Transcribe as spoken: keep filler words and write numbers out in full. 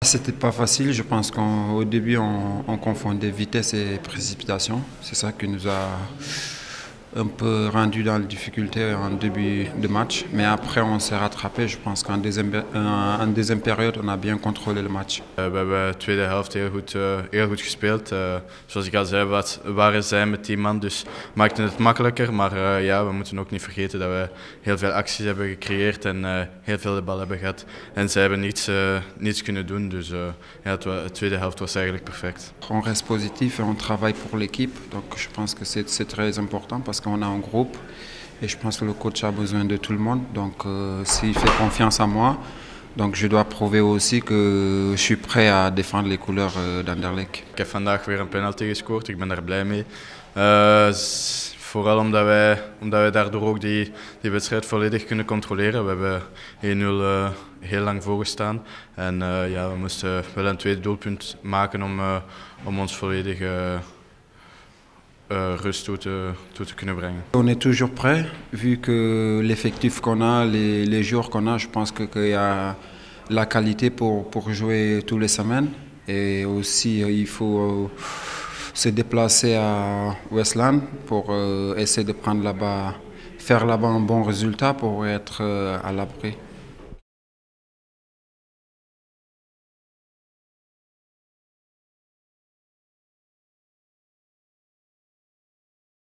C'était pas facile, je pense qu'au début on, on confondait vitesse et précipitation. C'est ça qui nous a un peu rendu dans la difficulté en début de match. Mais après on s'est rattrapé. Je pense qu'en deuxième, en deuxième période on a bien contrôlé le match. Uh, we hebben de tweede helft heel goed, uh, heel goed gespeeld. Uh, zoals ik al zei, wat, waren zij met tien man, dus maakten het makkelijker. Maar uh, ja, we moeten ook niet vergeten dat we heel veel acties hebben gecreëerd en uh, heel veel de bal hebben gehad. En zij hebben niets, uh, niets kunnen doen, dus uh, ja, het, de tweede helft was eigenlijk perfect. On reste positif et on travaille pour l'équipe. Donc je pense que c'est très important parce qu'on a un groupe. Et je pense que le coach a besoin de tout le monde. Donc euh, s'il fait confiance en moi, donc je dois prouver aussi que je suis prêt à défendre les couleurs d'Anderlecht. Ik heb vandaag weer een penalty gescoord, ik ben daar blij mee. Uh, vooral omdat wij, omdat wij daardoor ook die, die wedstrijd volledig kunnen controleren. We hebben één nul uh, heel lang voorgestaan. En uh, ja, we moesten wel een tweede doelpunt maken om, uh, om ons volledig uh, uh, rust toe te, toe te kunnen brengen. On est toujours prêt, vu que l'effectif qu'on a, les, les joueurs qu'on a, je pense qu'il y a la qualité pour, pour jouer toutes les semaines. Et aussi, il faut euh, se déplacer à Westland pour euh, essayer de prendre là-bas, faire là-bas un bon résultat pour être euh, à l'abri.